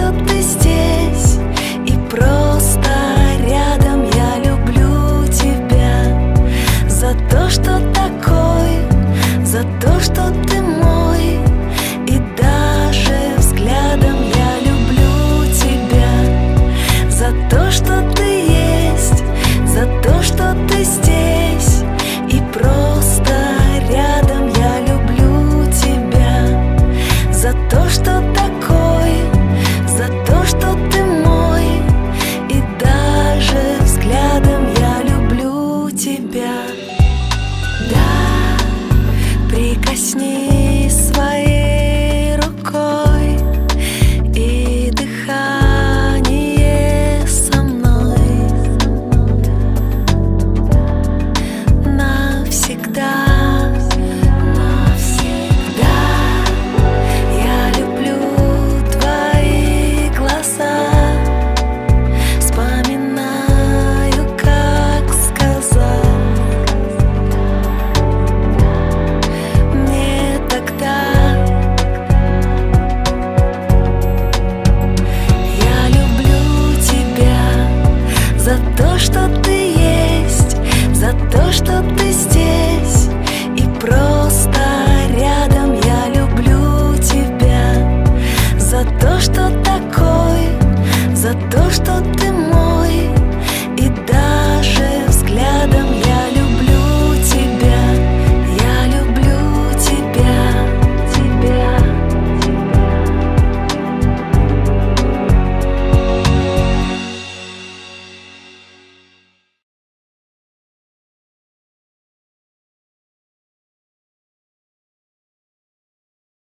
что ты здесь и просто рядом. Я люблю тебя за то, что такой, за то, что ты мой, и даже взглядом. Я люблю тебя за то, что ты есть, за то, что ты здесь и просто рядом. Я люблю тебя за то, что такой, за то, что ты мой, и даже взглядом. Я люблю тебя. Да, прикоснись своей рукой, и дыхание со мной навсегда. Я люблю твои глаза, вспоминаю, как сказать мне тогда. Я люблю тебя за то, что ты есть, за то, что